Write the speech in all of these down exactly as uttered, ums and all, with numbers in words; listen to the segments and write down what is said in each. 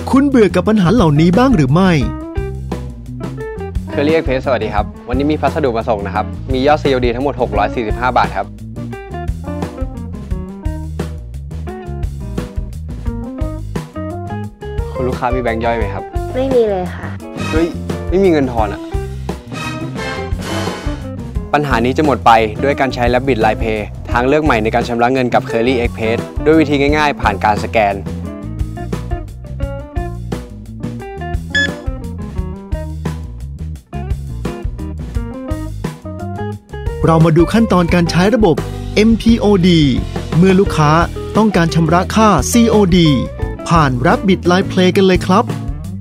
คุณเบื่อกับปัญหาเหล่านี้บ้างหรือไม่เคอรี่เอ็กเพรสสวัสดีครับวันนี้มีพัสดุมาส่งนะครับมียอด ซี โอ ดี ทั้งหมดหกร้อยสี่สิบห้าบาทครับคุณลูกค้ามีแบงค์ย่อยไหมครับไม่มีเลยค่ะเฮ้ยไม่มีเงินทอนอะปัญหานี้จะหมดไปด้วยการใช้ Rapid Line Pay ทางเลือกใหม่ในการชำระเงินกับ Curly Express ด้วยวิธีง่ายๆผ่านการสแกนเรามาดูขั้นตอนการใช้ระบบ เอ็ม พี โอ ดี เมื่อลูกค้าต้องการชำระค่า ซี โอ ดี ผ่าน Rapid Line Pay กันเลยครับ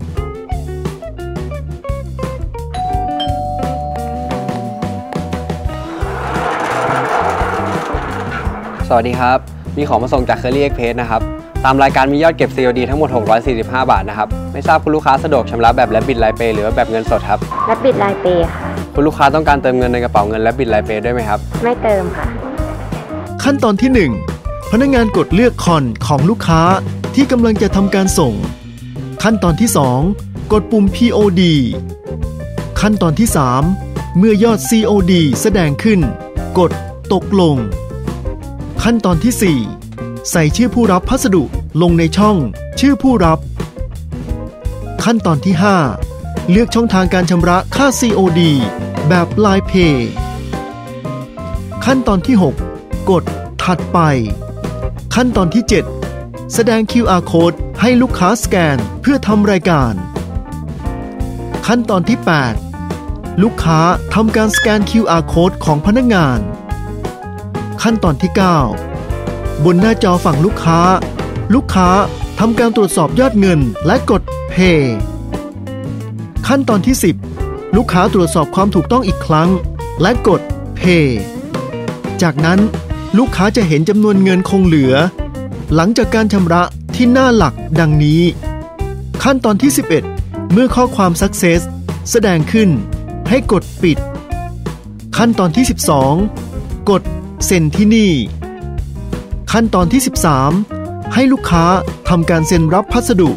สวัสดีครับมีของมาส่งจาก Curly Express นะครับตามรายการมียอดเก็บ ซี โอ ดี ทั้งหมดหกร้อยสี่สิบห้าบาทนะครับไม่ทราบคุณลูกค้าสะดวกชำระแบบ Rapid Line Pay หรือว่าแบบเงินสดครับ Rapid Line Pay ค่ะคุณลูกค้าต้องการเติมเงินในกระเป๋าเงิน Rapid Line Pay ด้วยไหมครับไม่เติมค่ะขั้นตอนที่หนึ่งพนักงานกดเลือกคอนของลูกค้าที่กำลังจะทำการส่งขั้นตอนที่สองกดปุ่ม พี โอ ดี ขั้นตอนที่สามเมื่อยอด ซี โอ ดี แสดงขึ้นกดตกลงขั้นตอนที่สี่ใส่ชื่อผู้รับพัสดุลงในช่องชื่อผู้รับขั้นตอนที่ห้าเลือกช่องทางการชำระค่า ซี โอ ดี แบบ Line Pay ขั้นตอนที่หกกดถัดไปขั้นตอนที่เจ็ดแสดง คิว อาร์ Code ให้ลูกค้าสแกนเพื่อทำรายการขั้นตอนที่แปดลูกค้าทำการสแกน คิว อาร์ Code ของพนักงานขั้นตอนที่เก้าบนหน้าจอฝั่งลูกค้าลูกค้าทำการตรวจสอบยอดเงินและกด Pay ขั้นตอนที่สิบลูกค้าตรวจสอบความถูกต้องอีกครั้งและกด Pay จากนั้นลูกค้าจะเห็นจำนวนเงินคงเหลือหลังจากการชำระที่หน้าหลักดังนี้ขั้นตอนที่สิบเอ็ดเมื่อข้อความ Success แสดงขึ้นให้กดปิดขั้นตอนที่สิบสองกดเซ็นที่นี่ขั้นตอนที่สิบสามให้ลูกค้าทำการเซ็นรับพัสดุ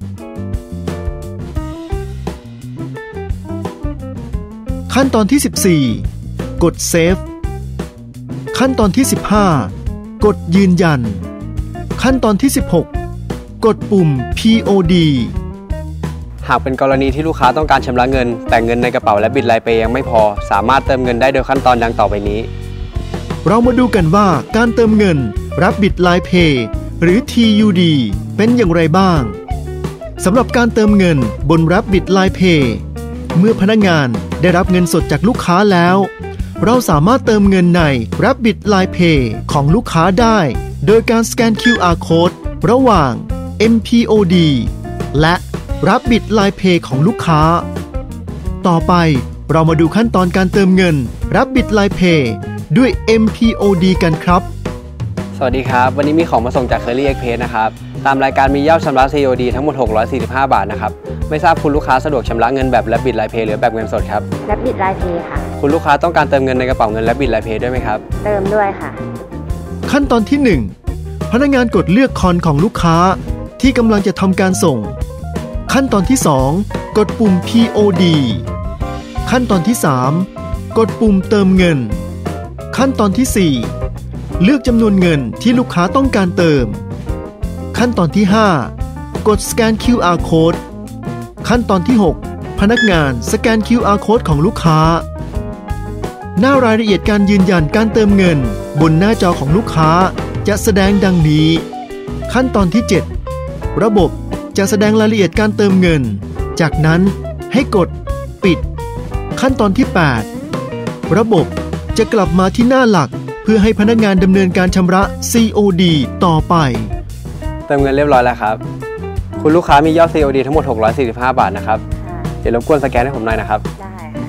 ขั้นตอนที่สิบสี่กดเซฟขั้นตอนที่สิบห้ากดยืนยันขั้นตอนที่สิบหกกดปุ่ม พี โอ ดีหากเป็นกรณีที่ลูกค้าต้องการชำระเงินแต่เงินในกระเป๋าและบิตไลน์เปย์ยังไม่พอสามารถเติมเงินได้โดยขั้นตอนดังต่อไปนี้เรามาดูกันว่าการเติมเงิน Rapid Line Pay หรือ ที ยู ดี เป็นอย่างไรบ้างสำหรับการเติมเงินบน Rapid Line Pay เมื่อพนักงานได้รับเงินสดจากลูกค้าแล้วเราสามารถเติมเงินใน Rapid Line Pay ของลูกค้าได้โดยการสแกน คิว อาร์ Code ระหว่าง เอ็ม พี โอ ดี และ Rapid Line Pay ของลูกค้าต่อไปเรามาดูขั้นตอนการเติมเงิน Rapid Line Pay ด้วย เอ็ม พี โอ ดี กันครับสวัสดีครับวันนี้มีของมาส่งจาก Curly Express นะครับตามรายการมียอดชำระ ซี โอ ดี ทั้งหมดหกร้อยสี่สิบห้าบาทนะครับไม่ทราบคุณลูกค้าสะดวกชำระเงินแบบ Rapid Line Pay หรือแบบเงินสดครับ Rapid Line Pay ค่ะคุณลูกค้าต้องการเติมเงินในกระเป๋าเงิน Rapid Line Pay ด้วยไหมครับเติมด้วยค่ะขั้นตอนที่หนึ่งพนักงานกดเลือกคอนของลูกค้าที่กำลังจะทำการส่งขั้นตอนที่สองกดปุ่ม พี โอ ดี ขั้นตอนที่สามกดปุ่มเติมเงินขั้นตอนที่สี่เลือกจำนวนเงินที่ลูกค้าต้องการเติมขั้นตอนที่ห้ากดสแกน คิว อาร์ Code ขั้นตอนที่หกพนักงานสแกน คิว อาร์ Code ของลูกค้าหน้ารายละเอียดการยืนยันการเติมเงินบนหน้าจอของลูกค้าจะแสดงดังนี้ขั้นตอนที่เจ็ดระบบจะแสดงรายละเอียดการเติมเงินจากนั้นให้กดปิดขั้นตอนที่แปดระบบจะกลับมาที่หน้าหลักเพื่อให้พนักงานดำเนินการชำระ ซี โอ ดี ต่อไปเติมเงินเรียบร้อยแล้วครับคุณลูกค้ามียอด ซี โอ ดี ทั้งหมดหกร้อยสี่สิบห้าบาทนะครับเดี๋ยวรบกวนสแกนให้ผมหน่อยนะครับได้ค่ะ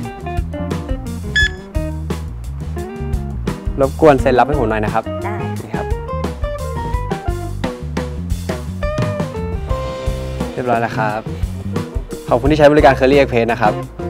รบกวนเซ็นรับให้ผมหน่อยนะครับได้ครับเรียบร้อยแล้วครับขอบคุณที่ใช้บริการ Curly Express นะครับ